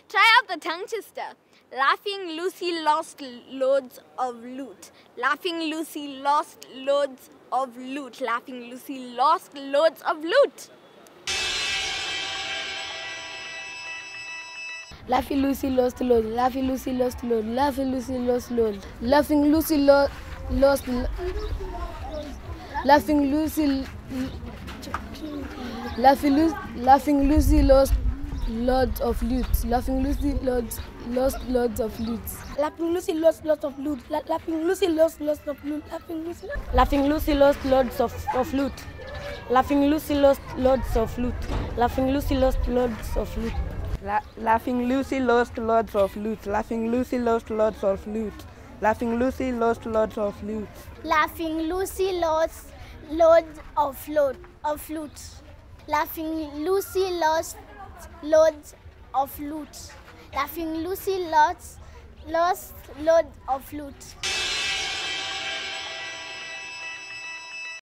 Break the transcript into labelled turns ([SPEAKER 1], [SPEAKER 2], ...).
[SPEAKER 1] Try out the tongue twister. Laughing Lucy lost loads of loot. Laughing Lucy lost loads of loot. Laughing Lucy lost loads of loot.
[SPEAKER 2] Laughing Lucy lost load. Laughing Lucy lost load. Laughing Lucy lost load. Laughing Lucy lost. Laughing Lucy. Laughing Lucy lost loads of loot. Laughing Lucy lost loads of loot.
[SPEAKER 3] Laughing Lucy lost lots of loot. Laughing Lucy lost lots of loot.
[SPEAKER 4] Laughing Lucy lost loads of loot. Laughing Lucy lost loads of loot. Laughing Lucy lost loads of loot.
[SPEAKER 5] Laughing Lucy lost loads of loot. Laughing Lucy lost loads of loot. Laughing Lucy lost loads of loot.
[SPEAKER 6] Laughing Lucy lost loads of loot. Laughing Lucy lost loads of loot. Laughing Lucy lost loads of loot.